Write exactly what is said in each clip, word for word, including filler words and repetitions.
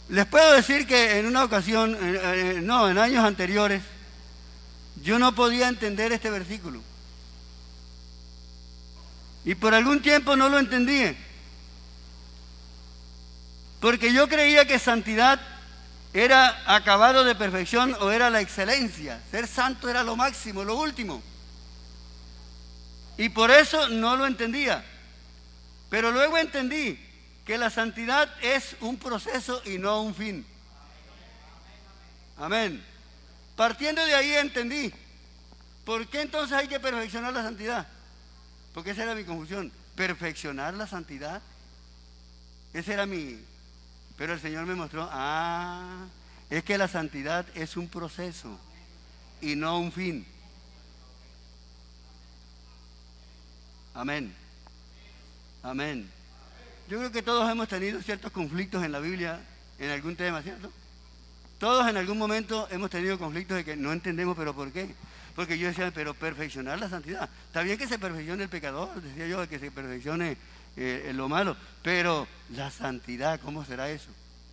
Les puedo decir que en una ocasión, eh, eh, no, en años anteriores, yo no podía entender este versículo. Y por algún tiempo no lo entendí. Porque yo creía que santidad era acabado de perfección o era la excelencia. Ser santo era lo máximo, lo último. Y por eso no lo entendía. Pero luego entendí que la santidad es un proceso y no un fin. Amén. Partiendo de ahí entendí. ¿Por qué entonces hay que perfeccionar la santidad? Porque esa era mi confusión. ¿Perfeccionar la santidad? Ese era mi... Pero el Señor me mostró, ah, es que la santidad es un proceso y no un fin. Amén. Amén. Yo creo que todos hemos tenido ciertos conflictos en la Biblia en algún tema, ¿cierto? Todos en algún momento hemos tenido conflictos de que no entendemos, pero ¿por qué? Porque yo decía, pero perfeccionar la santidad. Está bien que se perfeccione el pecador, decía yo, que se perfeccione eh, lo malo, pero la santidad, ¿cómo será eso?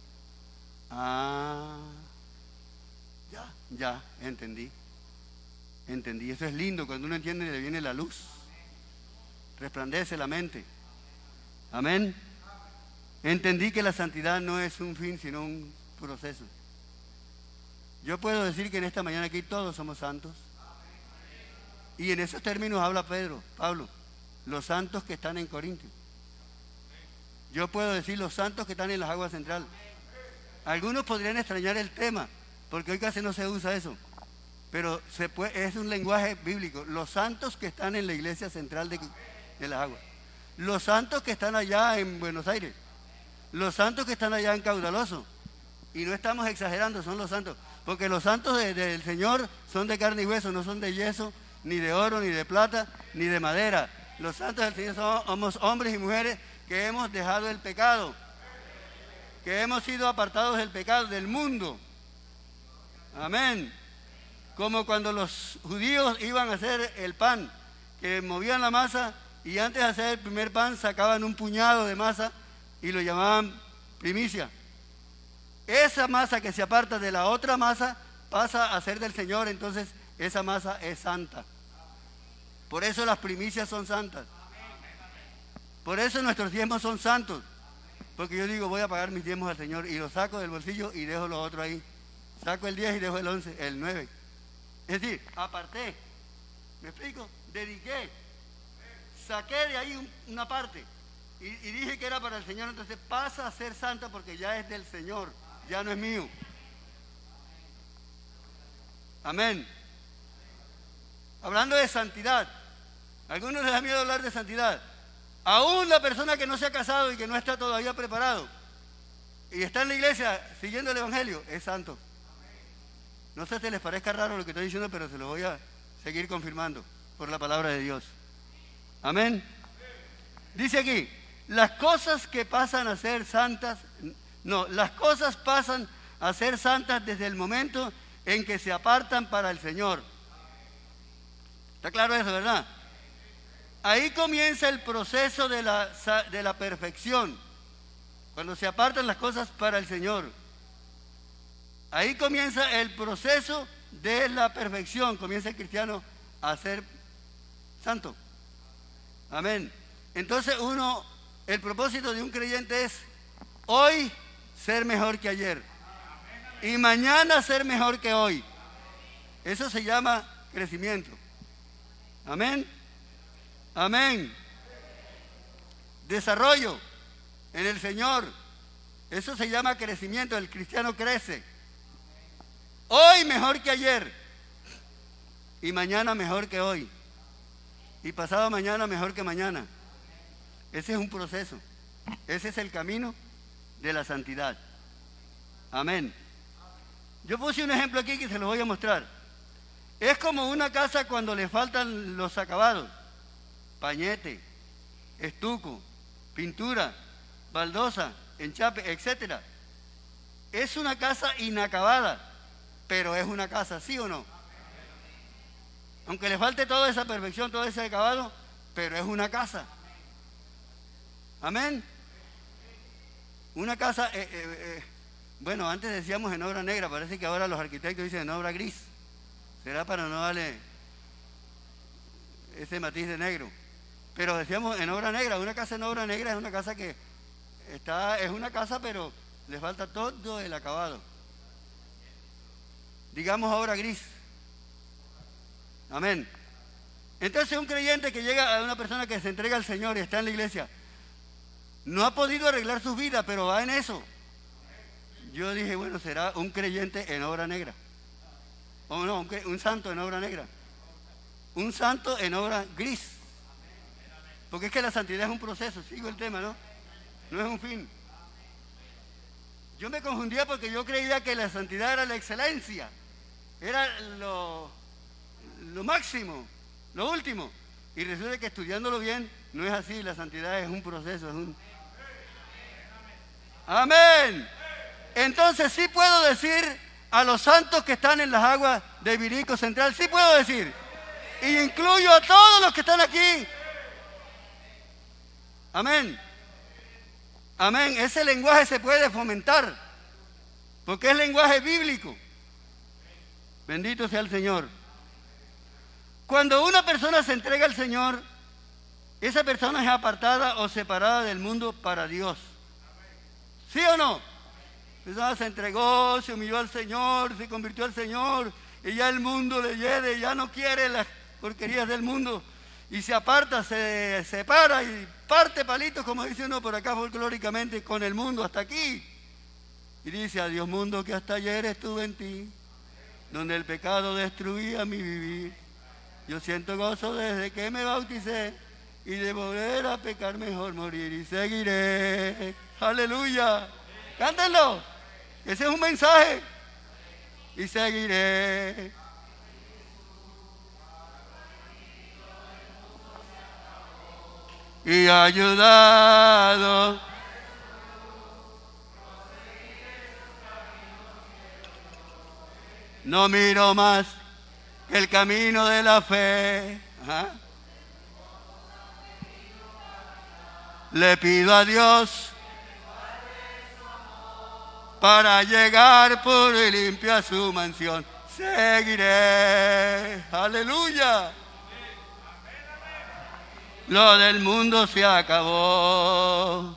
Ah, ya, ya, entendí. Entendí, eso es lindo, cuando uno entiende le viene la luz. Resplandece la mente. Amén. Entendí que la santidad no es un fin, sino un proceso. Yo puedo decir que en esta mañana aquí todos somos santos. Y en esos términos habla Pedro, Pablo, los santos que están en Corintios. Yo puedo decir los santos que están en las aguas centrales. Algunos podrían extrañar el tema, porque hoy casi no se usa eso. Pero se puede, es un lenguaje bíblico. Los santos que están en la iglesia central de, de las aguas. Los santos que están allá en Buenos Aires. Los santos que están allá en Caudaloso. Y no estamos exagerando, son los santos. Porque los santos de, del Señor son de carne y hueso, no son de yeso, ni de oro, ni de plata, ni de madera. Los santos del Señor son, somos hombres y mujeres que hemos dejado el pecado. Que hemos sido apartados del pecado, del mundo. Amén. Como cuando los judíos iban a hacer el pan, que movían la masa y antes de hacer el primer pan sacaban un puñado de masa y lo llamaban primicia. Esa masa que se aparta de la otra masa pasa a ser del Señor, entonces esa masa es santa. Por eso las primicias son santas. Por eso nuestros diezmos son santos. Porque yo digo, voy a pagar mis diezmos al Señor y los saco del bolsillo y dejo los otros ahí. Saco el diez y dejo el once, el nueve. Es decir, aparté. ¿Me explico? Dediqué. Saqué de ahí un, una parte. Y, y dije que era para el Señor. Entonces pasa a ser santa porque ya es del Señor. Ya no es mío. Amén. Hablando de santidad. A algunos les da miedo hablar de santidad. Aún la persona que no se ha casado y que no está todavía preparado y está en la iglesia siguiendo el evangelio, es santo. No sé si les parezca raro lo que estoy diciendo, pero se lo voy a seguir confirmando por la palabra de Dios. Amén. Dice aquí, las cosas que pasan a ser santas, no, las cosas pasan a ser santas desde el momento en que se apartan para el Señor. ¿Está claro eso, verdad? Ahí comienza el proceso de la, de la perfección, cuando se apartan las cosas para el Señor. Ahí comienza el proceso de la perfección, comienza el cristiano a ser santo. Amén. Entonces uno, el propósito de un creyente es hoy ser mejor que ayer y mañana ser mejor que hoy. Eso se llama crecimiento. Amén. Amén. Desarrollo en el Señor. Eso se llama crecimiento. El cristiano crece. Hoy mejor que ayer. Y mañana mejor que hoy. Y pasado mañana mejor que mañana. Ese es un proceso. Ese es el camino de la santidad. Amén. Yo puse un ejemplo aquí que se lo voy a mostrar. Es como una casa cuando le faltan los acabados. Pañete, estuco, pintura, baldosa, enchape, etcétera. Es una casa inacabada, pero es una casa, ¿sí o no? Aunque le falte toda esa perfección, todo ese acabado, pero es una casa. Amén. Una casa, eh, eh, eh, Bueno, antes decíamos en obra negra, parece que ahora los arquitectos dicen en obra gris. Será para no darle ese matiz de negro. Pero decíamos en obra negra. Una casa en obra negra es una casa que está, es una casa, pero le falta todo el acabado. Digamos obra gris. Amén. Entonces un creyente que llega a una persona que se entrega al Señor y está en la iglesia, no ha podido arreglar su vida, pero va en eso. Yo dije, bueno, será un creyente en obra negra. O no, un, un santo en obra negra. Un santo en obra gris. Porque es que la santidad es un proceso, sigo el tema, ¿no? No es un fin. Yo me confundía porque yo creía que la santidad era la excelencia. Era lo, lo máximo, lo último. Y resulta que estudiándolo bien, no es así. La santidad es un proceso, es un... Amén. Entonces sí puedo decir a los santos que están en las aguas de Ibirico Central, sí puedo decir. Y incluyo a todos los que están aquí. Amén. Amén. Ese lenguaje se puede fomentar, porque es lenguaje bíblico. Bendito sea el Señor. Cuando una persona se entrega al Señor, esa persona es apartada o separada del mundo para Dios. ¿Sí o no? La persona se entregó, se humilló al Señor, se convirtió al Señor, y ya el mundo le hiede, ya no quiere las porquerías del mundo, y se aparta, se separa y parte palitos, como dice uno por acá folclóricamente, con el mundo hasta aquí. Y dice, adiós mundo que hasta ayer estuve en ti, donde el pecado destruía mi vivir. Yo siento gozo desde que me bauticé, y de volver a pecar mejor morir, y seguiré. Aleluya. Cántenlo. Ese es un mensaje. Y seguiré. Y ayudado. No miro más que el camino de la fe. Ajá. Le pido a Dios para llegar puro y limpio a su mansión. Seguiré. Aleluya. Lo del mundo se acabó.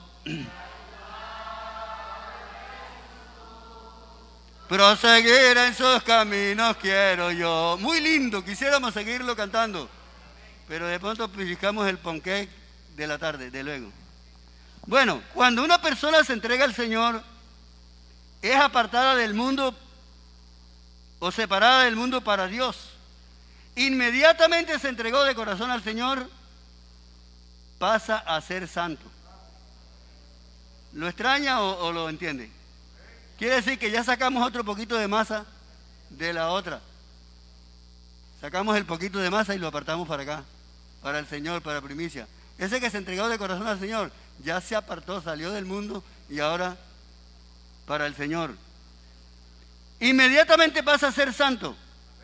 Proseguir en sus caminos quiero yo. Muy lindo, quisiéramos seguirlo cantando. Pero de pronto pellizcamos el ponqué de la tarde, de luego. Bueno, cuando una persona se entrega al Señor, es apartada del mundo o separada del mundo para Dios. Inmediatamente se entregó de corazón al Señor, pasa a ser santo. ¿Lo extraña o, o lo entiende? Quiere decir que ya sacamos otro poquito de masa de la otra. Sacamos el poquito de masa y lo apartamos para acá, para el Señor, para primicia. Ese que se entregó de corazón al Señor, ya se apartó, salió del mundo y ahora para el Señor. Inmediatamente pasa a ser santo.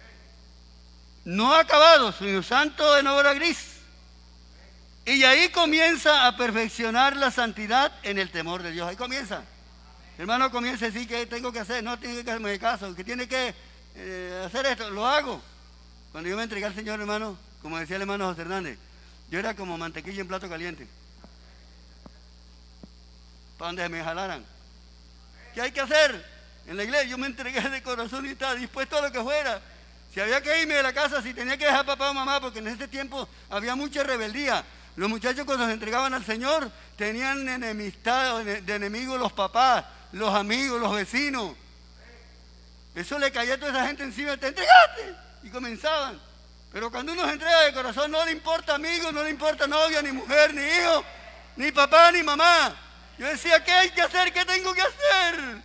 No acabado, sino santo en obra gris. Y ahí comienza a perfeccionar la santidad en el temor de Dios. Ahí comienza. Hermano, comienza a decir que tengo que hacer, no tiene que hacerme caso, que tiene que eh, hacer esto, lo hago. Cuando yo me entregué al Señor, hermano, como decía el hermano José Hernández, yo era como mantequilla en plato caliente. Para donde me jalaran. ¿Qué hay que hacer? En la iglesia yo me entregué de corazón y estaba dispuesto a lo que fuera. Si había que irme de la casa, si tenía que dejar a papá o mamá, porque en ese tiempo había mucha rebeldía. Los muchachos cuando se entregaban al Señor tenían enemistad de enemigos los papás, los amigos, los vecinos. Eso le caía a toda esa gente encima, te entregaste. Y comenzaban. Pero cuando uno se entrega de corazón, no le importa amigo, no le importa novia, ni mujer, ni hijo, ni papá, ni mamá. Yo decía, ¿qué hay que hacer? ¿Qué tengo que hacer?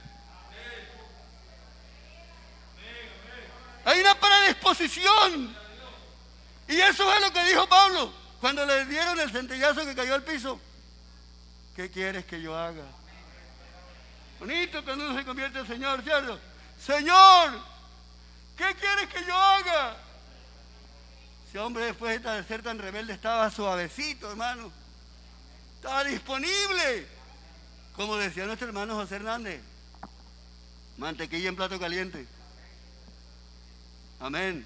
Hay una predisposición. Y eso es lo que dijo Pablo cuando le dieron el centellazo que cayó al piso. ¿Qué quieres que yo haga? Bonito cuando uno se convierte al Señor, ¿cierto? Señor, ¿qué quieres que yo haga? Ese hombre después de ser tan rebelde estaba suavecito, hermano. Estaba disponible. Como decía nuestro hermano José Hernández. Mantequilla en plato caliente. Amén.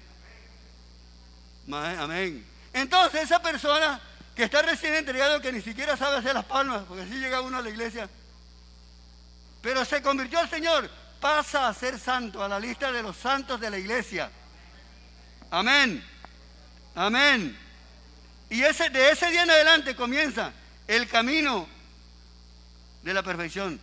Amén. Entonces esa persona que está recién entregado, que ni siquiera sabe hacer las palmas, porque así llega uno a la iglesia, pero se convirtió al Señor, pasa a ser santo, a la lista de los santos de la iglesia. Amén. Amén. Y ese, de ese día en adelante comienza el camino de la perfección.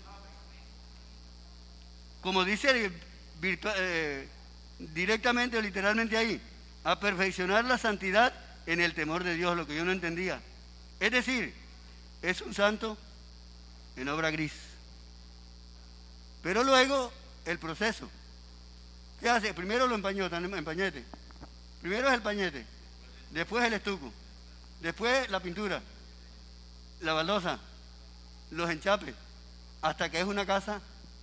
Como dice eh, directamente o literalmente ahí, a perfeccionar la santidad en el temor de Dios, lo que yo no entendía. Es decir, es un santo en obra gris. Pero luego el proceso. ¿Qué hace? Primero lo empañó, empañete. Primero es el pañete, después el estuco, después la pintura, la baldosa, los enchapes, hasta que es una casa.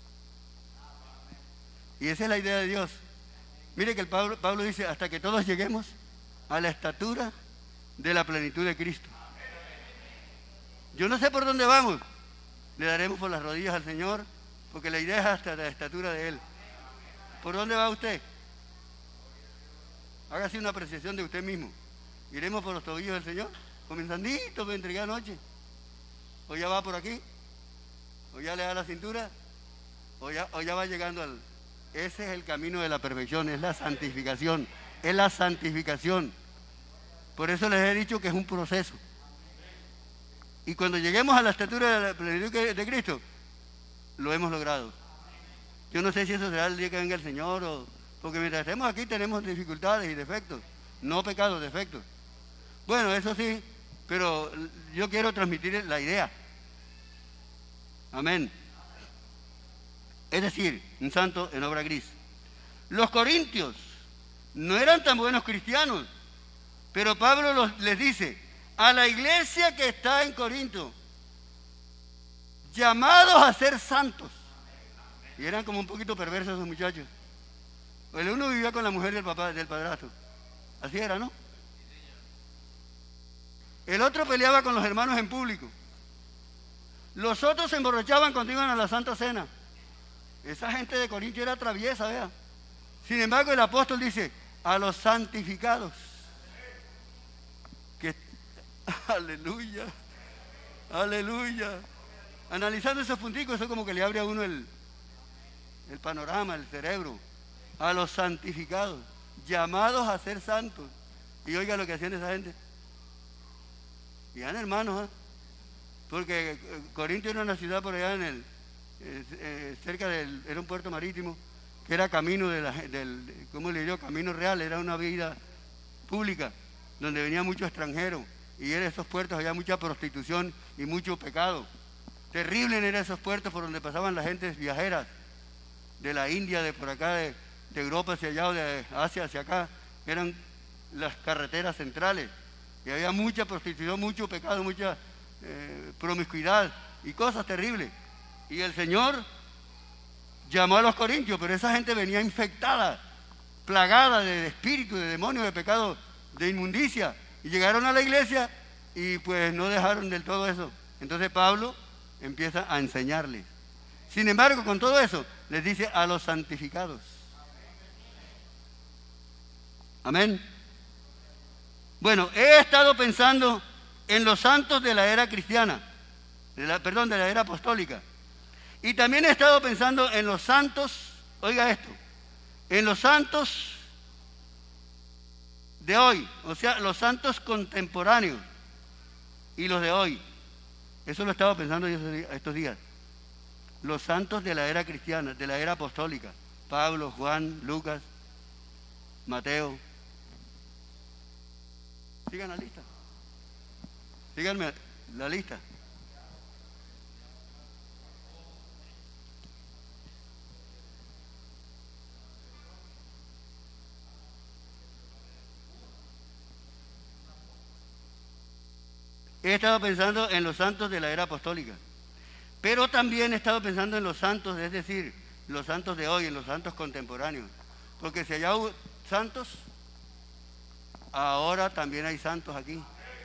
Y esa es la idea de Dios. Mire que el Pablo, Pablo dice, hasta que todos lleguemos a la estatura de la plenitud de Cristo. Yo no sé por dónde vamos. Le daremos por las rodillas al Señor, porque la idea es hasta la estatura de Él. ¿Por dónde va usted? Hágase una apreciación de usted mismo. ¿Iremos por los tobillos del Señor? Comenzandito, me entregué anoche. ¿O ya va por aquí? ¿O ya le da la cintura? ¿O ya, o ya va llegando al...? Ese es el camino de la perfección, es la santificación. Es la santificación. Por eso les he dicho que es un proceso. Y cuando lleguemos a la estatura de la plenitud de Cristo, lo hemos logrado. Yo no sé si eso será el día que venga el Señor, o, porque mientras estemos aquí tenemos dificultades y defectos. No pecados, defectos. Bueno, eso sí, pero yo quiero transmitir la idea. Amén. Es decir, un santo en obra gris. Los corintios no eran tan buenos cristianos, pero Pablo los, les dice, a la iglesia que está en Corinto, llamados a ser santos. Y eran como un poquito perversos esos muchachos. El uno vivía con la mujer del papá, del padrastro. Así era, ¿no? El otro peleaba con los hermanos en público. Los otros se emborrachaban cuando iban a la Santa Cena. Esa gente de Corintio era traviesa, vea. Sin embargo, el apóstol dice, a los santificados. Que, aleluya, aleluya. Analizando esos punticos, eso como que le abre a uno el, el panorama, el cerebro. A los santificados, llamados a ser santos. Y oiga lo que hacían esa gente. Y eran hermanos, ¿eh? Porque Corintio era una ciudad por allá en el... Eh, eh, cerca del, era un puerto marítimo que era camino de la, del, ¿cómo le digo? Camino real, era una vida pública donde venía mucho extranjero y en esos puertos había mucha prostitución y mucho pecado. Terrible eran esos puertos por donde pasaban las gentes viajeras de la India, de por acá, de, de Europa hacia allá o de Asia hacia acá, eran las carreteras centrales y había mucha prostitución, mucho pecado, mucha eh, promiscuidad y cosas terribles. Y el Señor llamó a los corintios, pero esa gente venía infectada, plagada de espíritu, de demonios, de pecado, de inmundicia. Y llegaron a la iglesia y pues no dejaron del todo eso. Entonces Pablo empieza a enseñarles. Sin embargo, con todo eso, les dice a los santificados. Amén. Bueno, he estado pensando en los santos de la era cristiana, de la, perdón, de la era apostólica. Y también he estado pensando en los santos, oiga esto, en los santos de hoy, o sea, los santos contemporáneos y los de hoy. Eso lo he estado pensando yo estos días. Los santos de la era cristiana, de la era apostólica. Pablo, Juan, Lucas, Mateo. Sigan la lista. Síganme la lista. He estado pensando en los santos de la era apostólica, pero también he estado pensando en los santos, es decir, los santos de hoy, en los santos contemporáneos. Porque si allá hubo santos, ahora también hay santos aquí.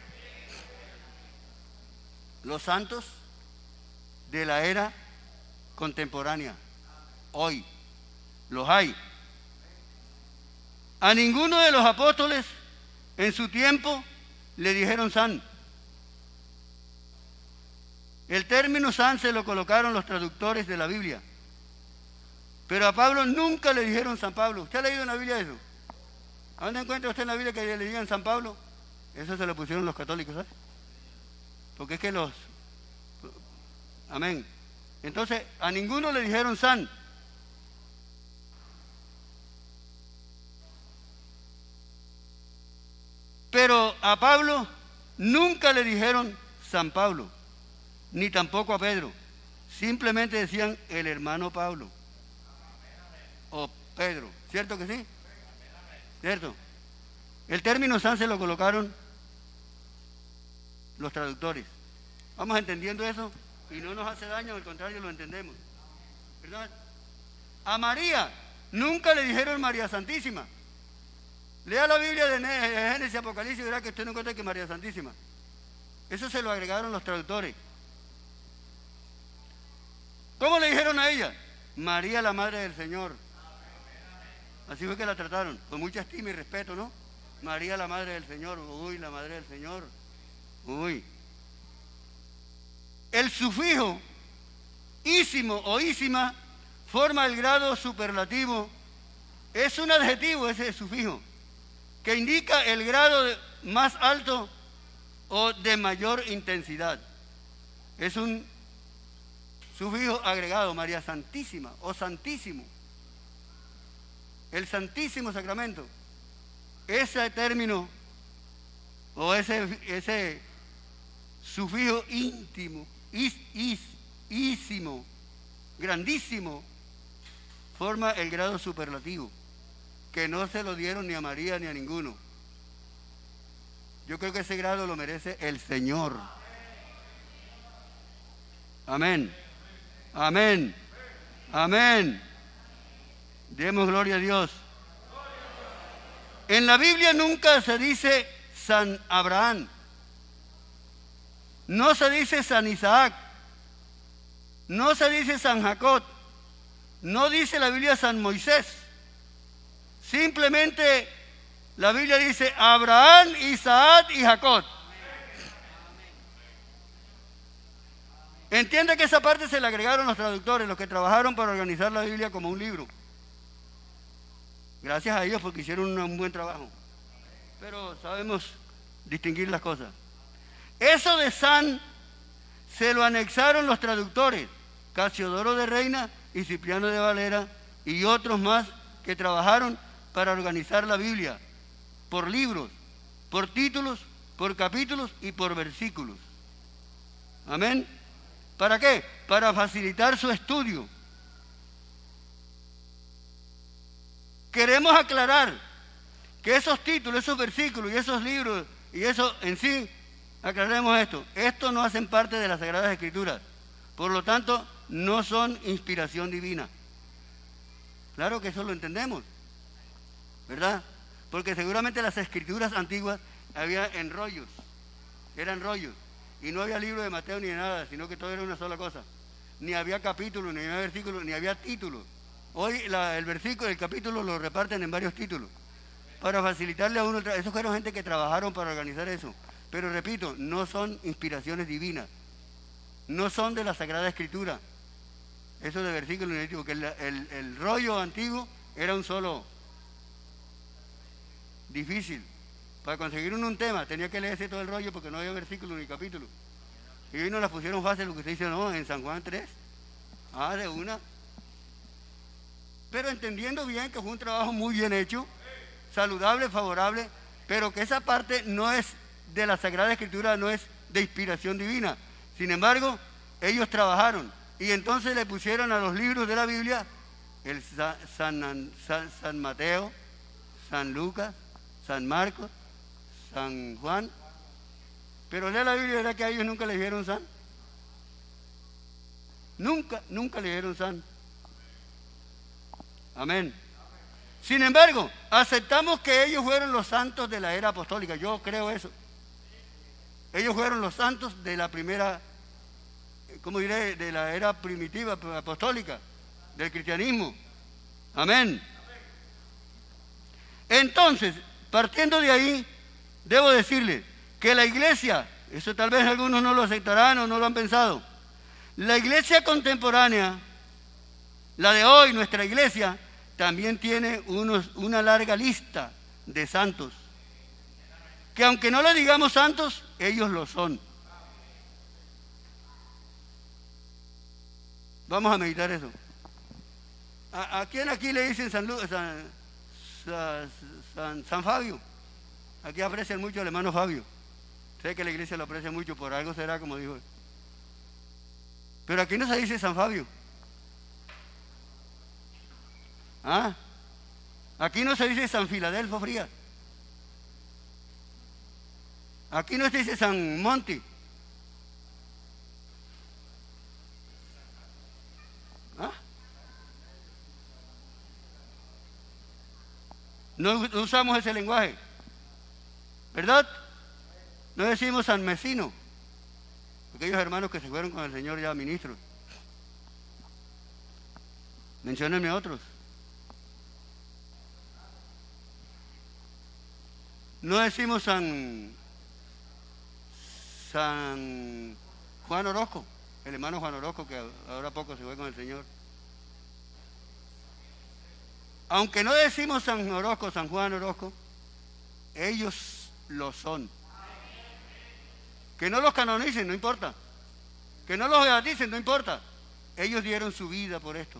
Los santos de la era contemporánea, hoy, Los hay. A ninguno de los apóstoles en su tiempo le dijeron san. El término san se lo colocaron los traductores de la Biblia. Pero a Pablo nunca le dijeron San Pablo. ¿Usted ha leído en la Biblia eso? ¿A dónde encuentra usted en la Biblia que le digan San Pablo? Eso se lo pusieron los católicos, ¿sabes? Porque es que los... Amén. Entonces, a ninguno le dijeron san. Pero a Pablo nunca le dijeron San Pablo, ni tampoco a Pedro. Simplemente decían el hermano Pablo o Pedro. ¿Cierto que sí? ¿Cierto? El término san se lo colocaron los traductores. Vamos entendiendo eso y no nos hace daño, al contrario, lo entendemos. ¿Verdad? A María nunca le dijeron María Santísima. Lea la Biblia de Génesis y Apocalipsis y verá que usted no encuentra que María Santísima. Eso se lo agregaron los traductores. ¿Cómo le dijeron a ella? María, la Madre del Señor. Así fue que la trataron, con mucha estima y respeto, ¿no? María, la Madre del Señor. Uy, la Madre del Señor. Uy. El sufijo ísimo o ísima forma el grado superlativo. Es un adjetivo ese sufijo que indica el grado de más alto o de mayor intensidad. Es un sufijo agregado, María Santísima o Santísimo. El Santísimo Sacramento. Ese término o ese, ese sufijo íntimo, is, is, ísimo, grandísimo, forma el grado superlativo, que no se lo dieron ni a María ni a ninguno. Yo creo que ese grado lo merece el Señor. Amén. Amén. Amén. Demos gloria a Dios. En la Biblia nunca se dice San Abraham. No se dice San Isaac. No se dice San Jacob. No dice la Biblia San Moisés. Simplemente la Biblia dice Abraham, Isaac y Jacob. Entiende que esa parte se le agregaron los traductores, los que trabajaron para organizar la Biblia como un libro. Gracias a ellos porque hicieron un buen trabajo. Pero sabemos distinguir las cosas. Eso de San se lo anexaron los traductores, Casiodoro de Reina y Cipriano de Valera y otros más que trabajaron para organizar la Biblia por libros, por títulos, por capítulos y por versículos. Amén. ¿Para qué? Para facilitar su estudio. Queremos aclarar que esos títulos, esos versículos y esos libros y eso en sí, aclaremos esto, estos no hacen parte de las Sagradas Escrituras, por lo tanto no son inspiración divina. Claro que eso lo entendemos, ¿verdad? Porque seguramente las escrituras antiguas había enrollos, eran rollos, y no había libro de Mateo ni de nada, sino que todo era una sola cosa. Ni había capítulos, ni había versículos, ni había títulos. Hoy la, el versículo, el capítulo lo reparten en varios títulos para facilitarle a uno. Esos fueron gente que trabajaron para organizar eso. Pero repito, no son inspiraciones divinas, no son de la Sagrada Escritura. Eso de versículos, porque el, el, el rollo antiguo era un solo, difícil. Para conseguir uno un tema tenía que leerse todo el rollo porque no había versículo ni capítulo. Y hoy nos la pusieron fácil, lo que usted dice, no, en San Juan tres. Ah, de una. Pero entendiendo bien que fue un trabajo muy bien hecho, saludable, favorable, pero que esa parte no es de la Sagrada Escritura, no es de inspiración divina. Sin embargo, ellos trabajaron y entonces le pusieron a los libros de la Biblia el San, San, San, San Mateo, San Lucas, San Marcos, San Juan. Pero lea la Biblia, ¿verdad que a ellos nunca le dijeron San? Nunca, nunca le dijeron San. Amén. Sin embargo, aceptamos que ellos fueron los santos de la era apostólica. Yo creo eso. Ellos fueron los santos de la primera, ¿cómo diré? De la era primitiva apostólica, del cristianismo. Amén. Entonces, partiendo de ahí, debo decirle que la iglesia, eso tal vez algunos no lo aceptarán o no lo han pensado, la iglesia contemporánea, la de hoy, nuestra iglesia, también tiene unos, una larga lista de santos, que aunque no le digamos santos, ellos lo son. Vamos a meditar eso. ¿A, a quién aquí le dicen San, Lu, San, San, San, San Fabio? Aquí aprecian mucho al hermano Fabio. Sé que la iglesia lo aprecia mucho, por algo será, como dijo él. Pero aquí no se dice San Fabio. ¿Ah? Aquí no se dice San Filadelfo Frías. Aquí no se dice San Monti. ¿Ah? No, no usamos ese lenguaje, ¿verdad? No decimos San Mesino, aquellos hermanos que se fueron con el Señor ya ministros. Menciónenme otros. No decimos San, San Juan Orozco, el hermano Juan Orozco que ahora poco se fue con el Señor. Aunque no decimos San Orozco, San Juan Orozco, ellos lo son. Que no los canonicen, no importa. Que no los beaticen, no importa. Ellos dieron su vida por esto.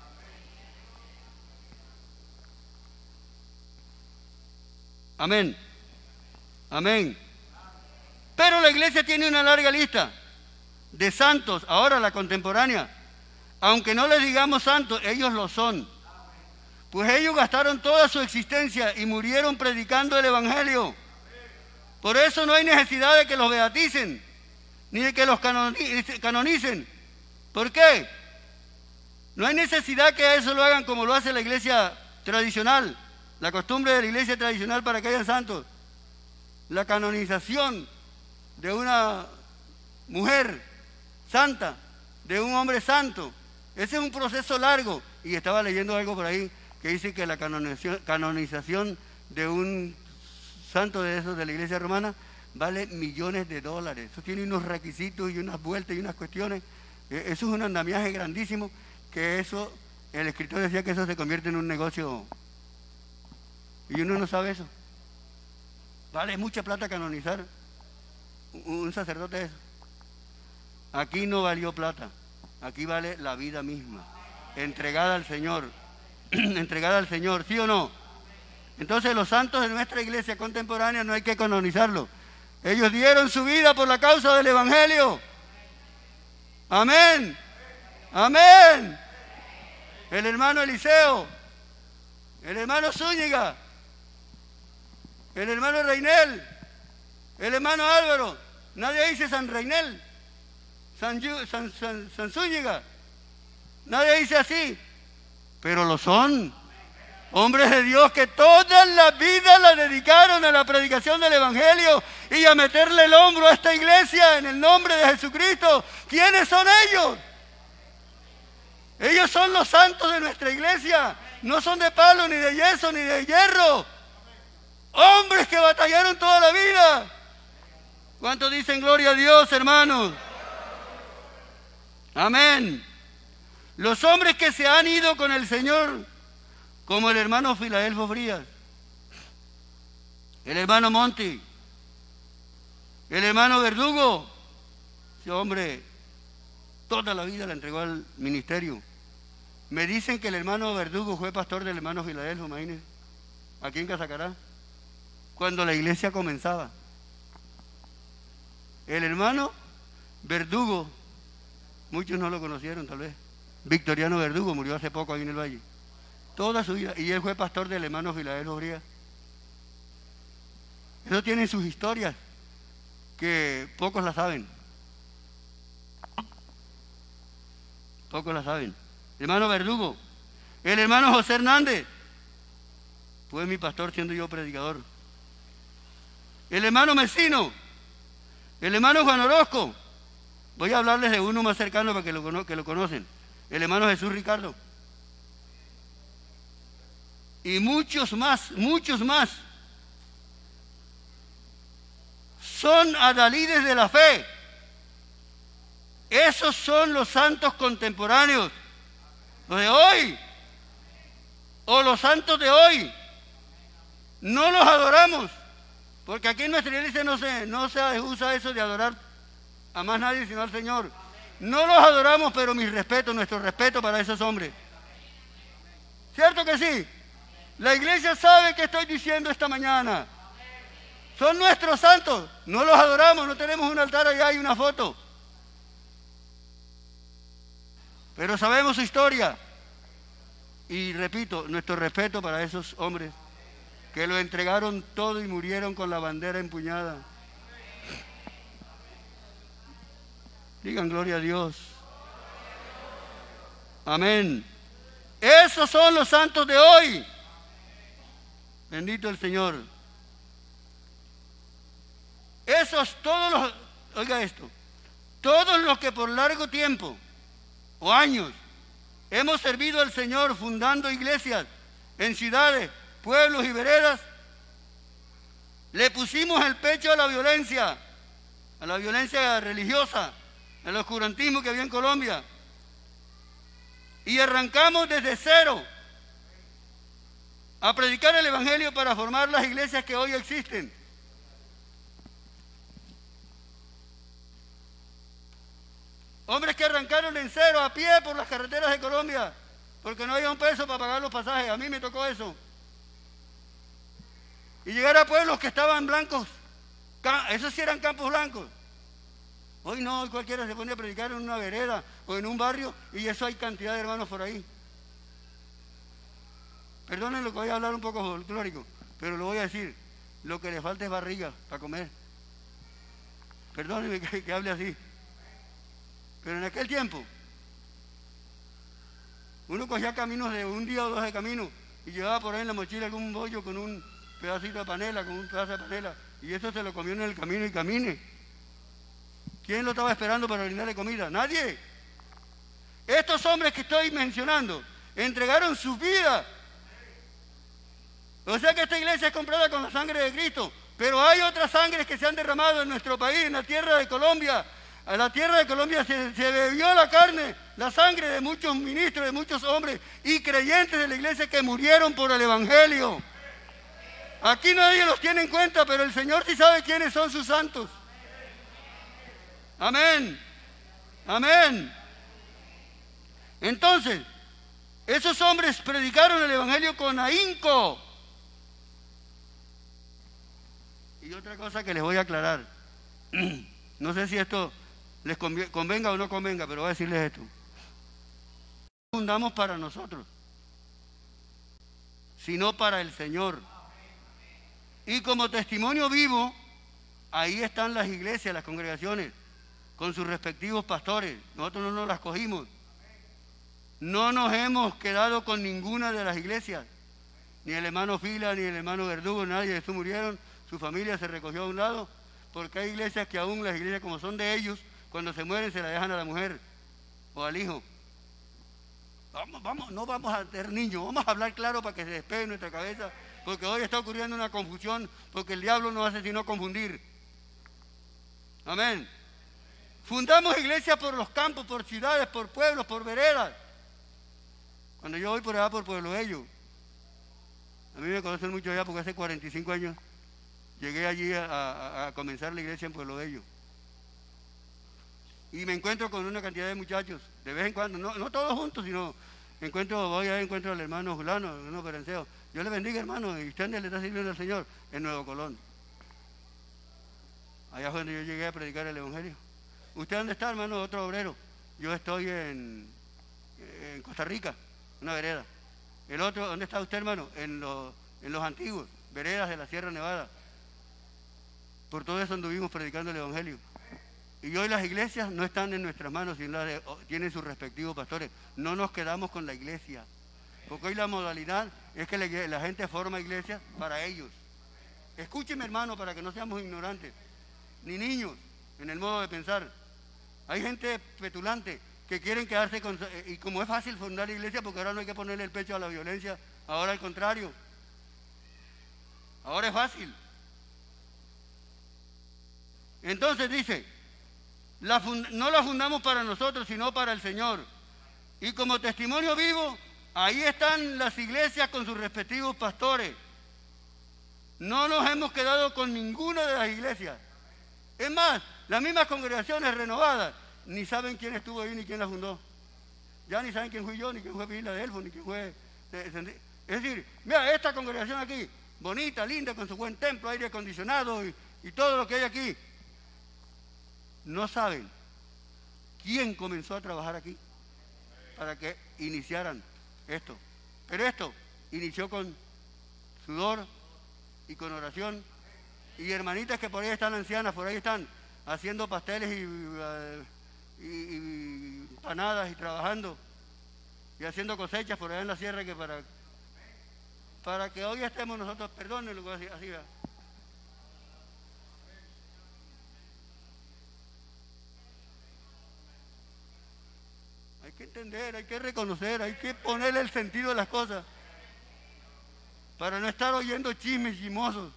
Amén. Amén. Pero la iglesia tiene una larga lista de santos, ahora la contemporánea. Aunque no les digamos santos, ellos lo son. Pues ellos gastaron toda su existencia y murieron predicando el Evangelio. Por eso no hay necesidad de que los beaticen, ni de que los canonicen. ¿Por qué? No hay necesidad que eso lo hagan como lo hace la iglesia tradicional, la costumbre de la iglesia tradicional para que hayan santos. La canonización de una mujer santa, de un hombre santo, ese es un proceso largo. Y estaba leyendo algo por ahí que dice que la canonización, canonización de un santo de esos de la iglesia romana vale millones de dólares. Eso tiene unos requisitos y unas vueltas y unas cuestiones. Eso es un andamiaje grandísimo, que eso, el escritor decía que eso se convierte en un negocio. Y uno no sabe eso. Vale mucha plata canonizar un sacerdote de eso. Aquí no valió plata. Aquí vale la vida misma, entregada al Señor. Entregada al Señor, ¿sí o no? Entonces los santos de nuestra iglesia contemporánea no hay que canonizarlos. Ellos dieron su vida por la causa del Evangelio. Amén. Amén. El hermano Eliseo, el hermano Zúñiga, el hermano Reinel, el hermano Álvaro. Nadie dice San Reinel, San, San, San, San Zúñiga. Nadie dice así. Pero lo son. Hombres de Dios que toda la vida la dedicaron a la predicación del Evangelio y a meterle el hombro a esta iglesia en el nombre de Jesucristo. ¿Quiénes son ellos? Ellos son los santos de nuestra iglesia. No son de palo, ni de yeso, ni de hierro. Hombres que batallaron toda la vida. ¿Cuántos dicen gloria a Dios, hermanos? Amén. Los hombres que se han ido con el Señor, como el hermano Filadelfo Frías, el hermano Monti, el hermano Verdugo, ese hombre toda la vida la entregó al ministerio. Me dicen que el hermano Verdugo fue pastor del hermano Filadelfo, imagínense, aquí en Casacará, cuando la iglesia comenzaba. El hermano Verdugo, muchos no lo conocieron tal vez, Victoriano Verdugo, murió hace poco ahí en el valle. Toda su vida. Y él fue pastor del hermano Filadelfo Frías. Eso tienen sus historias, que pocos la saben. Pocos la saben. El hermano Verdugo. El hermano José Hernández. Fue mi pastor siendo yo predicador. El hermano Mesino. El hermano Juan Orozco. Voy a hablarles de uno más cercano para que lo, que lo conocen. El hermano Jesús Ricardo. y muchos más, muchos más, son adalides de la fe. Esos son los santos contemporáneos, los de hoy, o los santos de hoy. No los adoramos, porque aquí en nuestra iglesia no se, no se usa eso de adorar a más nadie sino al Señor. No los adoramos, pero mi respeto, nuestro respeto para esos hombres. ¿Cierto que sí? La iglesia sabe que estoy diciendo esta mañana. Son nuestros santos, no los adoramos, no tenemos un altar allá y una foto. Pero sabemos su historia. Y repito, nuestro respeto para esos hombres que lo entregaron todo y murieron con la bandera empuñada. Digan gloria a Dios. Amén. Esos son los santos de hoy. Bendito el Señor. Esos todos los, oiga esto, todos los que por largo tiempo o años hemos servido al Señor fundando iglesias en ciudades, pueblos y veredas, le pusimos el pecho a la violencia, a la violencia religiosa, al oscurantismo que había en Colombia, y arrancamos desde cero a predicar el Evangelio para formar las iglesias que hoy existen. Hombres que arrancaron en cero a pie por las carreteras de Colombia, porque no había un peso para pagar los pasajes. A mí me tocó eso. Y llegar a pueblos que estaban blancos, esos sí eran campos blancos. Hoy no, hoy cualquiera se pone a predicar en una vereda o en un barrio, y eso hay cantidad de hermanos por ahí. Perdonen lo que voy a hablar un poco folclórico, pero lo voy a decir. Lo que le falta es barriga para comer. Perdónenme que, que hable así. Pero en aquel tiempo, uno cogía caminos de un día o dos de camino y llevaba por ahí en la mochila algún bollo con un pedacito de panela, con un pedazo de panela, y eso se lo comió en el camino y camine. ¿Quién lo estaba esperando para brindarle comida? Nadie. Estos hombres que estoy mencionando entregaron sus vidas. O sea que esta iglesia es comprada con la sangre de Cristo, pero hay otras sangres que se han derramado en nuestro país, en la tierra de Colombia. A la tierra de Colombia se, se bebió la carne, la sangre de muchos ministros, de muchos hombres y creyentes de la iglesia que murieron por el Evangelio. Aquí nadie los tiene en cuenta, pero el Señor sí sabe quiénes son sus santos. Amén. Amén. Entonces, esos hombres predicaron el Evangelio con ahínco. Y otra cosa que les voy a aclarar. No sé si esto les convenga o no convenga, pero voy a decirles esto. No fundamos para nosotros, sino para el Señor. Y como testimonio vivo, ahí están las iglesias, las congregaciones, con sus respectivos pastores. Nosotros no nos las cogimos. No nos hemos quedado con ninguna de las iglesias. Ni el hermano Fila, ni el hermano Verdugo, nadie de eso murieron. Su familia se recogió a un lado, porque hay iglesias que aún las iglesias como son de ellos, cuando se mueren se la dejan a la mujer o al hijo. Vamos, vamos, no vamos a tener niños, vamos a hablar claro para que se despegue nuestra cabeza, porque hoy está ocurriendo una confusión, porque el diablo no hace sino confundir. Amén. Fundamos iglesias por los campos, por ciudades, por pueblos, por veredas. Cuando yo voy por allá por Pueblo Bello, a mí me conocen mucho allá porque hace cuarenta y cinco años llegué allí a, a, a comenzar la iglesia en Pueblo Bello. Y me encuentro con una cantidad de muchachos, de vez en cuando, no, no todos juntos, sino encuentro, voy a encuentro al hermano Julano, al hermano Perenceo. Yo le bendiga, hermano, y usted le está sirviendo al Señor en Nuevo Colón. Allá fue donde yo llegué a predicar el Evangelio. ¿Usted dónde está, hermano? Otro obrero. Yo estoy en, en Costa Rica, una vereda. El otro, ¿dónde está usted, hermano? En los, en los antiguos, veredas de la Sierra Nevada. Por todo eso anduvimos predicando el Evangelio. Y hoy las iglesias no están en nuestras manos, sino las de, tienen sus respectivos pastores. No nos quedamos con la iglesia. Porque hoy la modalidad es que la, la gente forma iglesias para ellos. Escúcheme, hermano, para que no seamos ignorantes, ni niños en el modo de pensar. Hay gente petulante que quieren quedarse con... Y como es fácil fundar iglesia, porque ahora no hay que ponerle el pecho a la violencia, ahora al contrario. Ahora es fácil. Entonces dice, la no la fundamos para nosotros, sino para el Señor. Y como testimonio vivo, ahí están las iglesias con sus respectivos pastores. No nos hemos quedado con ninguna de las iglesias. Es más, las mismas congregaciones renovadas, ni saben quién estuvo ahí ni quién la fundó. Ya ni saben quién fui yo, ni quién fue Filadelfo, ni quién fue... Es decir, mira, esta congregación aquí, bonita, linda, con su buen templo, aire acondicionado y, y todo lo que hay aquí. No saben quién comenzó a trabajar aquí para que iniciaran esto. Pero esto inició con sudor y con oración. Y hermanitas que por ahí están ancianas, por ahí están haciendo pasteles y, uh, y, y empanadas y trabajando y haciendo cosechas por allá en la sierra, que para, para que hoy estemos nosotros, perdónenlo, así, así va. Hay que entender, hay que reconocer, hay que ponerle el sentido de las cosas para no estar oyendo chismes chimosos.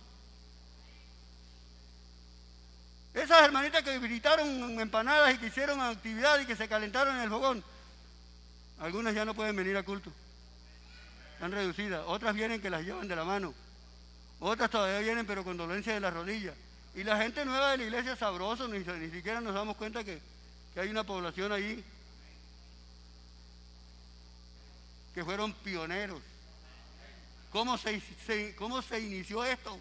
Esas hermanitas que gritaron empanadas y que hicieron actividad y que se calentaron en el fogón, algunas ya no pueden venir a culto, están reducidas. Otras vienen que las llevan de la mano, otras todavía vienen pero con dolencia de la rodilla. Y la gente nueva de la iglesia, sabroso, ni, ni siquiera nos damos cuenta que, que hay una población ahí que fueron pioneros. ¿Cómo se, se, cómo se inició esto?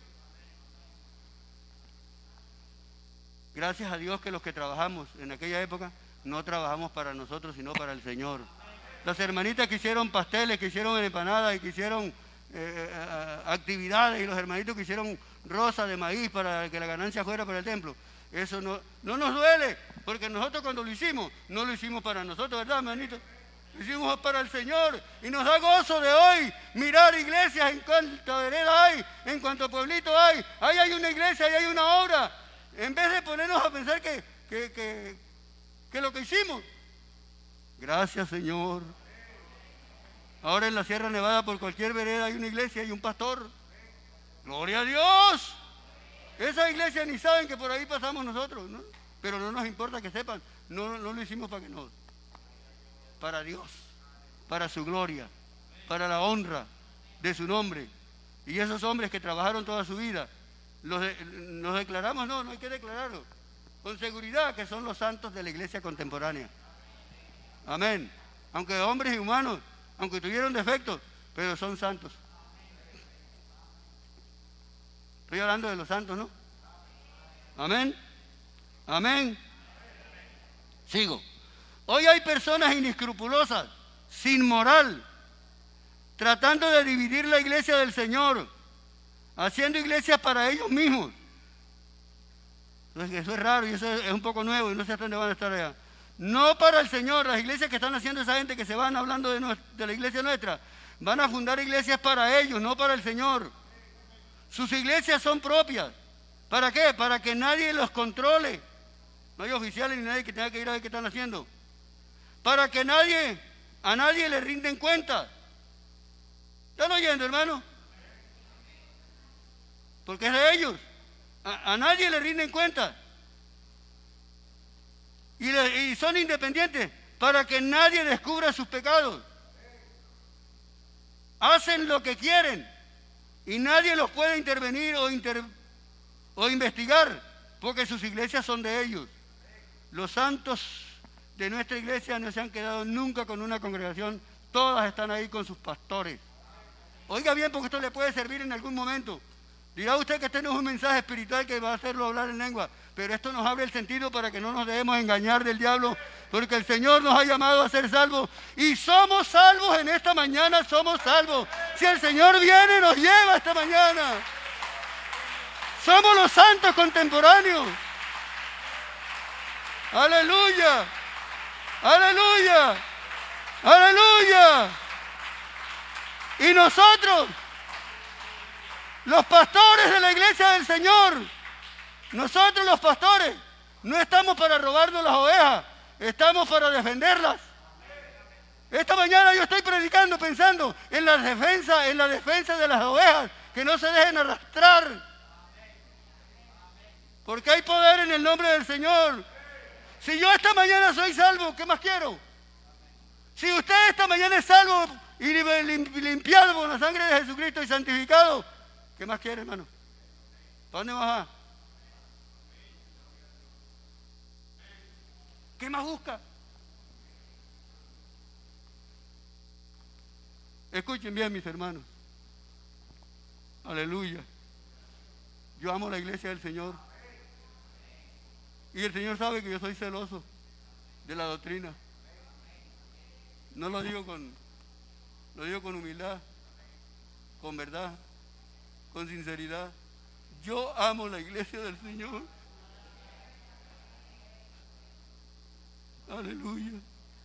Gracias a Dios que los que trabajamos en aquella época no trabajamos para nosotros, sino para el Señor. Las hermanitas que hicieron pasteles, que hicieron empanadas y que hicieron eh, eh, actividades, y los hermanitos que hicieron rosas de maíz para que la ganancia fuera para el templo, eso no, no nos duele, porque nosotros cuando lo hicimos, no lo hicimos para nosotros, ¿verdad, hermanito? Lo hicimos para el Señor, y nos da gozo de hoy mirar iglesias en cuanto vereda hay, en cuanto pueblito hay. Ahí hay una iglesia, ahí hay una obra. En vez de ponernos a pensar que, que, que, que lo que hicimos. Gracias, Señor. Ahora en la Sierra Nevada, por cualquier vereda hay una iglesia y un pastor. ¡Gloria a Dios! Esas iglesias ni saben que por ahí pasamos nosotros, ¿no? Pero no nos importa que sepan. No, no lo hicimos para que no. Para Dios, para su gloria, para la honra de su nombre. Y esos hombres que trabajaron toda su vida, Los, de, nos declaramos, no, no hay que declararlo, con seguridad que son los santos de la iglesia contemporánea. Amén. Aunque hombres y humanos, aunque tuvieron defectos, pero son santos. Estoy hablando de los santos, ¿no? Amén. Amén. Sigo. Hoy hay personas inescrupulosas, sin moral, tratando de dividir la iglesia del Señor, haciendo iglesias para ellos mismos. Entonces, eso es raro y eso es un poco nuevo y no sé hasta dónde van a estar allá. No para el Señor. Las iglesias que están haciendo esa gente que se van hablando de, nuestra, de la iglesia nuestra, van a fundar iglesias para ellos, no para el Señor. Sus iglesias son propias. ¿Para qué? Para que nadie los controle. No hay oficiales ni nadie que tenga que ir a ver qué están haciendo. Para que nadie, a nadie le rinden cuenta. ¿Están oyendo, hermano? Porque es de ellos. A, a nadie le rinden cuenta. Y, le, y son independientes para que nadie descubra sus pecados. Hacen lo que quieren y nadie los puede intervenir o, inter, o investigar, porque sus iglesias son de ellos. Los santos de nuestra iglesia no se han quedado nunca con una congregación, todas están ahí con sus pastores. Oiga bien, porque esto le puede servir en algún momento. Dirá usted que este no es un mensaje espiritual que va a hacerlo hablar en lengua, pero esto nos abre el sentido para que no nos dejemos engañar del diablo, porque el Señor nos ha llamado a ser salvos y somos salvos en esta mañana, somos salvos. Si el Señor viene, nos lleva esta mañana. Somos los santos contemporáneos. Aleluya, aleluya, aleluya. Y nosotros, los pastores de la iglesia del Señor, nosotros los pastores, no estamos para robarnos las ovejas, estamos para defenderlas. Esta mañana yo estoy predicando pensando en la defensa, en la defensa de las ovejas, que no se dejen arrastrar. Porque hay poder en el nombre del Señor. Si yo esta mañana soy salvo, ¿qué más quiero? Si usted esta mañana es salvo y limpiado con la sangre de Jesucristo y santificado, ¿qué más quiere, hermano? ¿Para dónde vas? ¿Qué más busca? Escuchen bien, mis hermanos. Aleluya. Yo amo la iglesia del Señor. Y el Señor sabe que yo soy celoso de la doctrina. No lo digo con, lo digo con humildad, con verdad, con sinceridad. Yo amo la iglesia del Señor. Aleluya.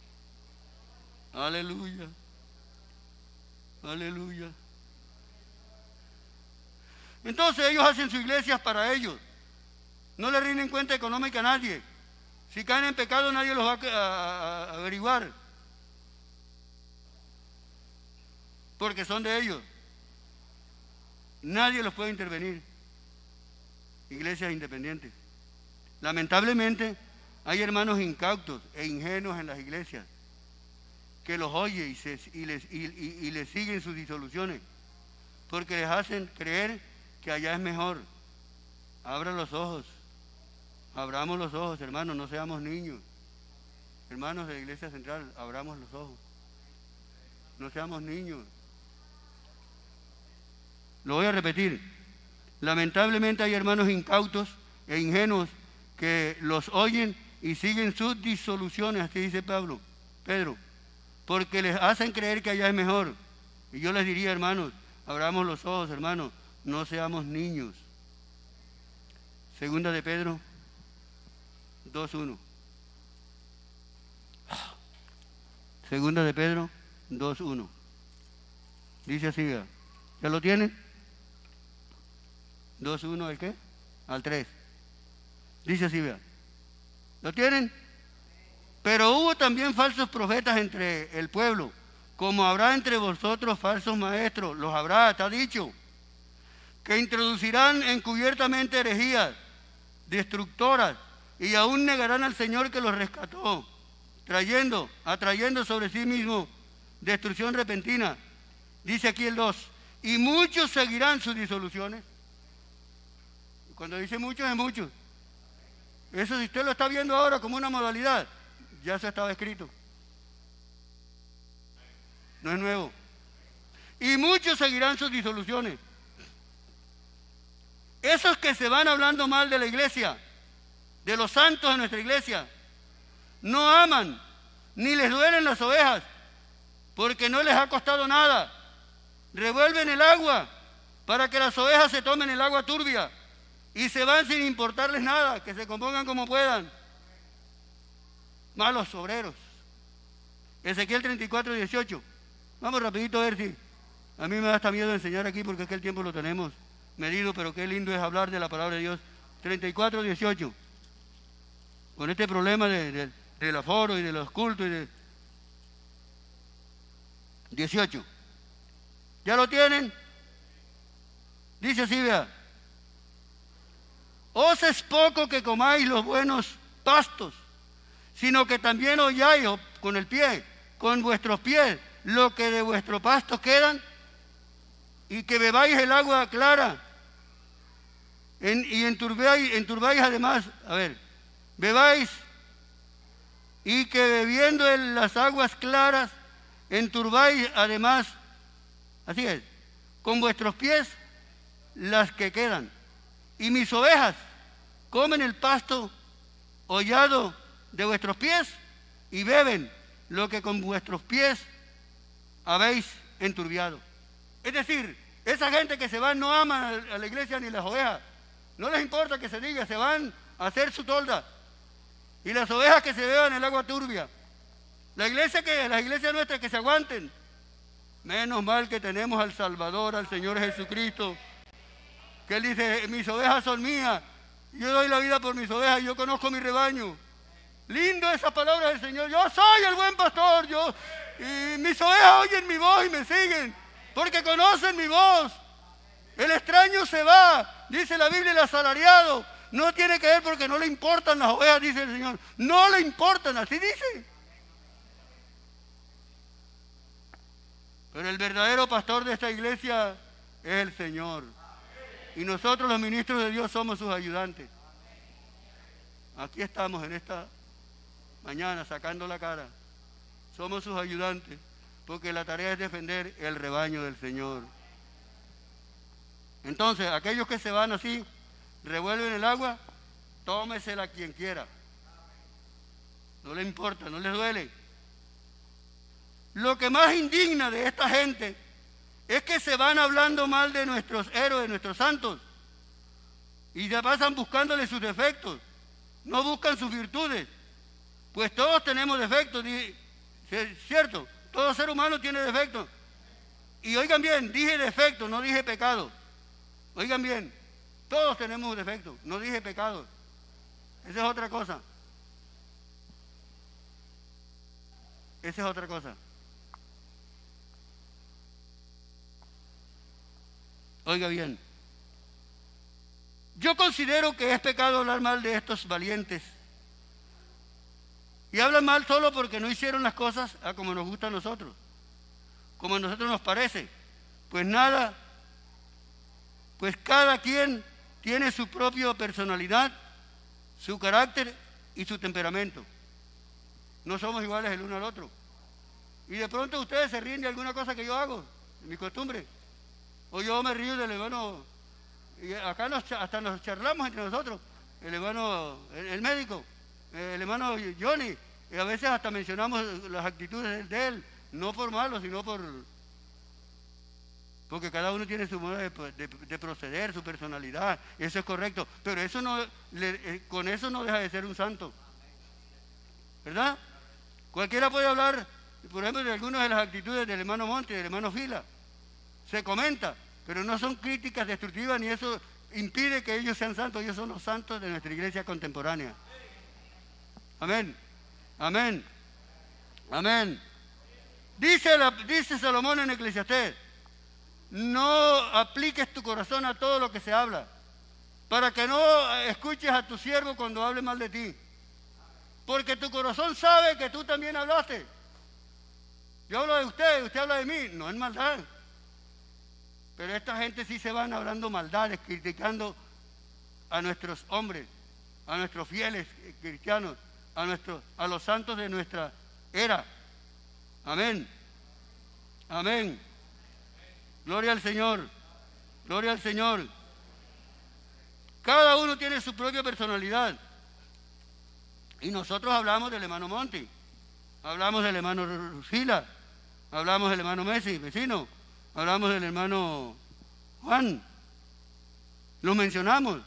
Aleluya. Aleluya. Entonces ellos hacen sus iglesias para ellos. No le rinden cuenta económica a nadie. Si caen en pecado nadie los va a, a, a averiguar. Porque son de ellos. Nadie los puede intervenir. Iglesias independientes. Lamentablemente hay hermanos incautos e ingenuos en las iglesias que los oye y, se, y, les, y, y, y les siguen sus disoluciones porque les hacen creer que allá es mejor. Abran los ojos. Abramos los ojos, hermanos, no seamos niños. Hermanos de la iglesia central, abramos los ojos. No seamos niños. Lo voy a repetir. Lamentablemente hay hermanos incautos e ingenuos que los oyen y siguen sus disoluciones, así dice Pablo, Pedro, porque les hacen creer que allá es mejor. Y yo les diría, hermanos, abramos los ojos, hermanos, no seamos niños. Segunda de Pedro dos uno. Segunda de Pedro dos uno. Dice así, ¿ya, ¿ya lo tienen? dos uno ¿al qué? Al tres. Dice así, vea. ¿Lo tienen? Pero hubo también falsos profetas entre el pueblo, como habrá entre vosotros falsos maestros, los habrá, está dicho, que introducirán encubiertamente herejías destructoras y aún negarán al Señor que los rescató, trayendo, atrayendo sobre sí mismo destrucción repentina. Dice aquí el dos, y muchos seguirán sus disoluciones. Cuando dice muchos, es muchos. Eso si usted lo está viendo ahora como una modalidad, ya eso estaba escrito. No es nuevo. Y muchos seguirán sus disoluciones. Esos que se van hablando mal de la iglesia, de los santos de nuestra iglesia, no aman, ni les duelen las ovejas, porque no les ha costado nada. Revuelven el agua para que las ovejas se tomen el agua turbia y se van sin importarles nada, que se compongan como puedan. Malos obreros. Ezequiel treinta y cuatro, dieciocho. Vamos rapidito a ver si... A mí me da hasta miedo enseñar aquí porque es que el tiempo lo tenemos medido, pero qué lindo es hablar de la palabra de Dios. treinta y cuatro, dieciocho. Con este problema de, de, del aforo y de los cultos y de... dieciocho. ¿Ya lo tienen? Dice así, vea. Os es poco que comáis los buenos pastos, sino que también holláis con el pie, con vuestros pies, lo que de vuestro pasto quedan, y que bebáis el agua clara, en, y enturbáis, enturbáis además, a ver, bebáis, y que bebiendo en las aguas claras, enturbáis además, así es, con vuestros pies las que quedan. Y mis ovejas comen el pasto hollado de vuestros pies y beben lo que con vuestros pies habéis enturbiado. Es decir, esa gente que se va no ama a la iglesia ni las ovejas. No les importa que se diga, se van a hacer su tolda. Y las ovejas que se beban el agua turbia. La iglesia que, las iglesias nuestras que se aguanten. Menos mal que tenemos al Salvador, al Señor Jesucristo, que Él dice, mis ovejas son mías, yo doy la vida por mis ovejas, yo conozco mi rebaño. Lindo esa palabra del Señor, yo soy el buen pastor, yo, Y mis ovejas oyen mi voz y me siguen, porque conocen mi voz. El extraño se va, dice la Biblia, el asalariado. No tiene que ver porque no le importan las ovejas, dice el Señor. No le importan, así dice. Pero el verdadero pastor de esta iglesia es el Señor. Y nosotros los ministros de Dios somos sus ayudantes. Aquí estamos en esta mañana sacando la cara. Somos sus ayudantes, porque la tarea es defender el rebaño del Señor. Entonces, aquellos que se van así, revuelven el agua, tómesela quien quiera. No le importa, no les duele. Lo que más indigna de esta gente es que se van hablando mal de nuestros héroes, de nuestros santos, y ya pasan buscándole sus defectos, no buscan sus virtudes, pues todos tenemos defectos, ¿cierto? Todo ser humano tiene defectos. Y oigan bien, dije defectos, no dije pecado. Oigan bien, todos tenemos defectos, no dije pecado. Esa es otra cosa. Esa es otra cosa. Oiga bien, yo considero que es pecado hablar mal de estos valientes. Y hablan mal solo porque no hicieron las cosas a como nos gusta a nosotros, como a nosotros nos parece. Pues nada, pues cada quien tiene su propia personalidad, su carácter y su temperamento. No somos iguales el uno al otro. Y de pronto ustedes se ríen de alguna cosa que yo hago, de mi costumbre. O yo me río del hermano, y acá nos, hasta nos charlamos entre nosotros, el hermano, el, el médico, el hermano Johnny, y a veces hasta mencionamos las actitudes de él, no por malo, sino por... Porque cada uno tiene su modo de, de, de proceder, su personalidad, eso es correcto, pero eso no, le, con eso no deja de ser un santo, ¿verdad? Cualquiera puede hablar, por ejemplo, de algunas de las actitudes del hermano Monte, del hermano Fila, se comenta, pero no son críticas destructivas ni eso impide que ellos sean santos, ellos son los santos de nuestra iglesia contemporánea. Amén, amén, amén. Dice, la, dice Salomón en Eclesiastés, no apliques tu corazón a todo lo que se habla, para que no escuches a tu siervo cuando hable mal de ti, porque tu corazón sabe que tú también hablaste. Yo hablo de usted, usted habla de mí, no es maldad. Pero esta gente sí se van hablando maldades, criticando a nuestros hombres, a nuestros fieles cristianos, a, nuestros, a los santos de nuestra era. Amén. Amén. Gloria al Señor. Gloria al Señor. Cada uno tiene su propia personalidad. Y nosotros hablamos del hermano Monti, hablamos del hermano Fila, hablamos del hermano Messi, vecino, hablamos del hermano Juan, los mencionamos,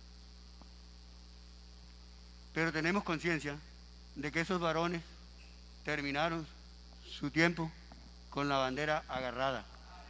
pero tenemos conciencia de que esos varones terminaron su tiempo con la bandera agarrada.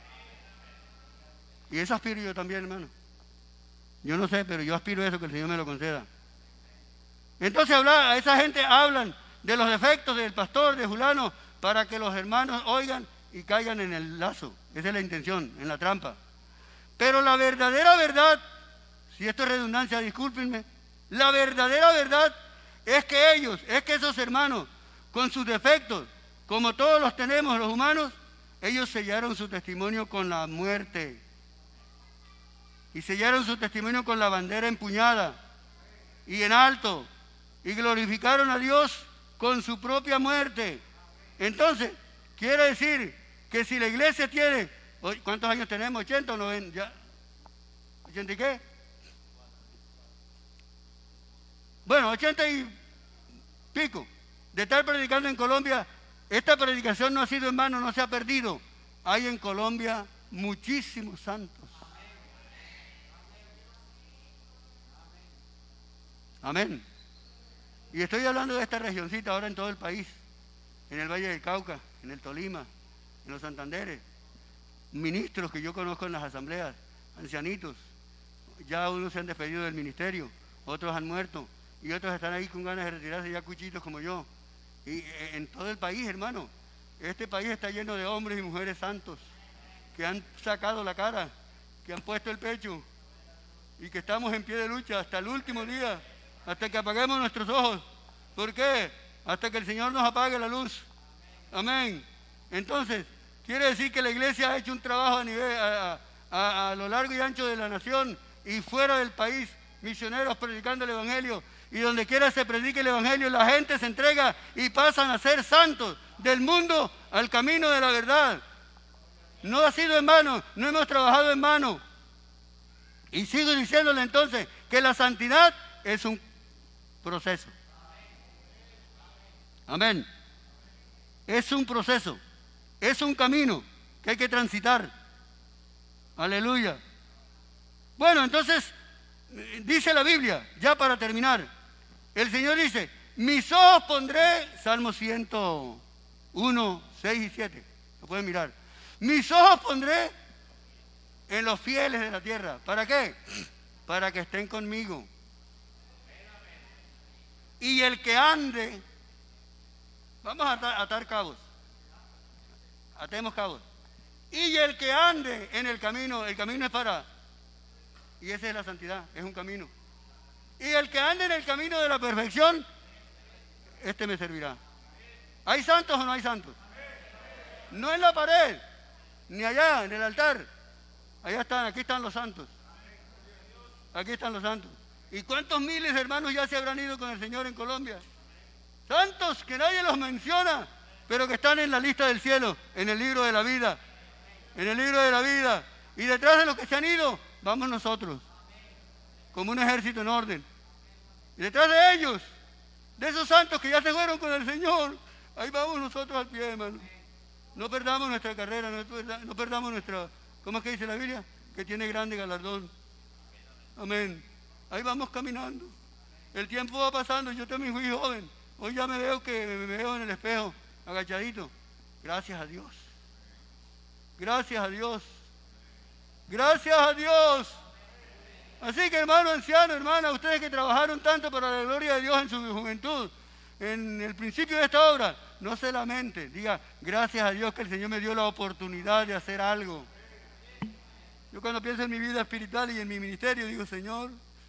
Y eso aspiro yo también, hermano. Yo no sé, pero yo aspiro a eso, que el Señor me lo conceda. Entonces habla, a esa gente hablan de los defectos del pastor, de fulano, para que los hermanos oigan y caigan en el lazo. Esa es la intención, en la trampa. Pero la verdadera verdad, si esto es redundancia, discúlpenme, la verdadera verdad es que ellos, es que esos hermanos, con sus defectos, como todos los tenemos los humanos, ellos sellaron su testimonio con la muerte. Y sellaron su testimonio con la bandera empuñada y en alto. Y glorificaron a Dios con su propia muerte. Entonces, quiere decir que si la iglesia tiene, ¿cuántos años tenemos? ¿ochenta o noventa? ¿Ya? ¿ochenta y qué? Bueno, ochenta y pico. De estar predicando en Colombia, esta predicación no ha sido en vano, no se ha perdido. Hay en Colombia muchísimos santos. Amén. Y estoy hablando de esta regioncita ahora en todo el país, en el Valle del Cauca, en el Tolima, en los Santanderes, ministros que yo conozco en las asambleas, ancianitos, ya unos se han despedido del ministerio, otros han muerto, y otros están ahí con ganas de retirarse ya cuchitos como yo. Y en todo el país, hermano, Este país está lleno de hombres y mujeres santos que han sacado la cara, que han puesto el pecho y que estamos en pie de lucha hasta el último día, hasta que apaguemos nuestros ojos. ¿Por qué? Hasta que el Señor nos apague la luz. Amén. Entonces, quiere decir que la iglesia ha hecho un trabajo a, nivel, a, a, a lo largo y ancho de la nación y fuera del país, misioneros predicando el Evangelio. Y donde quiera se predique el Evangelio, la gente se entrega y pasan a ser santos del mundo al camino de la verdad. No ha sido en vano, no hemos trabajado en vano. Y sigo diciéndole entonces que la santidad es un proceso. Amén. Es un proceso, es un camino que hay que transitar. Aleluya. Bueno, entonces, dice la Biblia, ya para terminar, el Señor dice, mis ojos pondré, Salmo ciento uno, seis y siete, lo pueden mirar. Mis ojos pondré en los fieles de la tierra. ¿Para qué? Para que estén conmigo. Y el que ande, vamos a atar, atar cabos, atemos cabos. Y el que ande en el camino, el camino es para, y esa es la santidad, es un camino. Y el que ande en el camino de la perfección, este me servirá. ¿Hay santos o no hay santos? No en la pared, ni allá en el altar. Allá están, aquí están los santos. Aquí están los santos. ¿Y cuántos miles de hermanos ya se habrán ido con el Señor en Colombia? Santos que nadie los menciona, pero que están en la lista del cielo, en el libro de la vida. En el libro de la vida. Y detrás de los que se han ido, vamos nosotros, como un ejército en orden. Y detrás de ellos, de esos santos que ya se fueron con el Señor, ahí vamos nosotros al pie, hermano. No perdamos nuestra carrera, no perdamos nuestra, ¿cómo es que dice la Biblia? Que tiene grande galardón. Amén. Ahí vamos caminando. El tiempo va pasando, yo también fui joven. Hoy ya me veo que me veo en el espejo, agachadito. Gracias a Dios. Gracias a Dios. Gracias a Dios. Así que, hermano anciano, hermana, ustedes que trabajaron tanto para la gloria de Dios en su juventud, en el principio de esta obra, no se lamente, diga, gracias a Dios que el Señor me dio la oportunidad de hacer algo. Yo cuando pienso en mi vida espiritual y en mi ministerio, digo, Señor,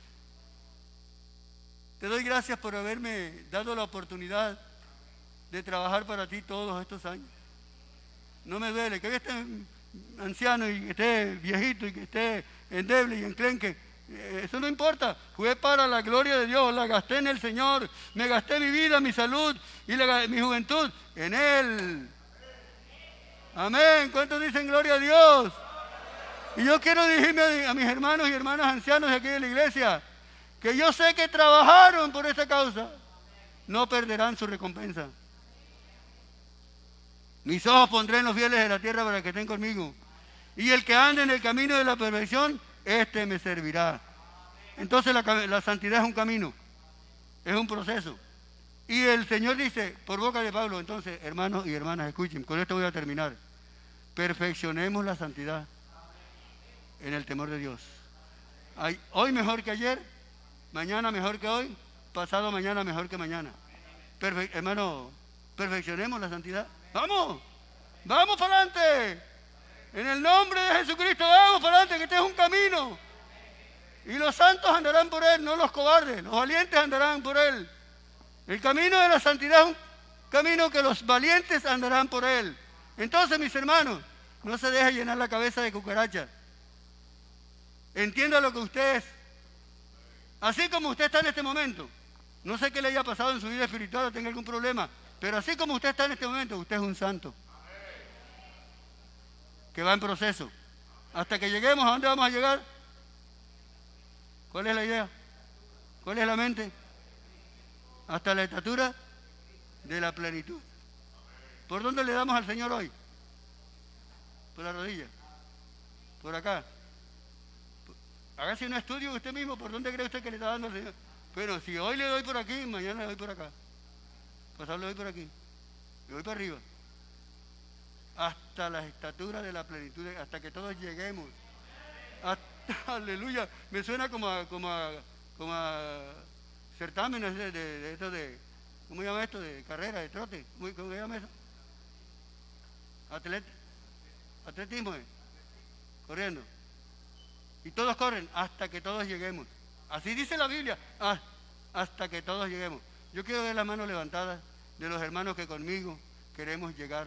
te doy gracias por haberme dado la oportunidad de trabajar para ti todos estos años. No me duele, que esté anciano y que esté viejito y que esté endeble y enclenque. Eso no importa, fue para la gloria de Dios, la gasté en el Señor, me gasté mi vida, mi salud y la, mi juventud en Él. Amén, ¿cuántos dicen gloria a Dios? Y yo quiero dirigirme a, a mis hermanos y hermanas ancianos de aquí de la iglesia, que yo sé que trabajaron por esta causa, no perderán su recompensa. Mis ojos pondré en los fieles de la tierra para que estén conmigo. Y el que ande en el camino de la perfección, este me servirá. Entonces la, la santidad es un camino, es un proceso. Y el Señor dice, por boca de Pablo, entonces, hermanos y hermanas, escuchen, con esto voy a terminar. Perfeccionemos la santidad en el temor de Dios. Hay, hoy mejor que ayer, mañana mejor que hoy, pasado mañana mejor que mañana. Perfe hermano, perfeccionemos la santidad. ¡Vamos! ¡Vamos para adelante! En el nombre de Jesucristo, vamos para adelante, que este es un camino. Y los santos andarán por él, no los cobardes. Los valientes andarán por él. El camino de la santidad es un camino que los valientes andarán por él. Entonces, mis hermanos, no se deje llenar la cabeza de cucarachas. Entienda lo que usted es. Así como usted está en este momento, no sé qué le haya pasado en su vida espiritual o tenga algún problema, pero así como usted está en este momento, usted es un santo que va en proceso. Hasta que lleguemos, ¿a dónde vamos a llegar? ¿Cuál es la idea? ¿Cuál es la mente? Hasta la estatura de la plenitud. ¿Por dónde le damos al Señor hoy? Por la rodilla. Por acá. Hágase un estudio usted mismo, ¿por dónde cree usted que le está dando al Señor? Pero si hoy le doy por aquí, mañana le doy por acá. Pasado le doy por aquí. Le doy para arriba. Hasta la estatura de la plenitud, hasta que todos lleguemos. Hasta, aleluya. Me suena como a, como a, como a certámenes de, de, de esto de, ¿cómo se llama esto? De carrera, de trote. ¿Cómo se llama eso? Atlet, atletismo, ¿eh? Corriendo. Y todos corren hasta que todos lleguemos. Así dice la Biblia, ah, hasta que todos lleguemos. Yo quiero ver las manos levantadas de los hermanos que conmigo queremos llegar.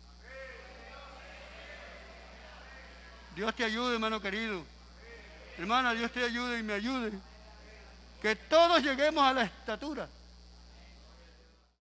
Dios te ayude, hermano querido. Hermana, Dios te ayude y me ayude. Que todos lleguemos a la estatura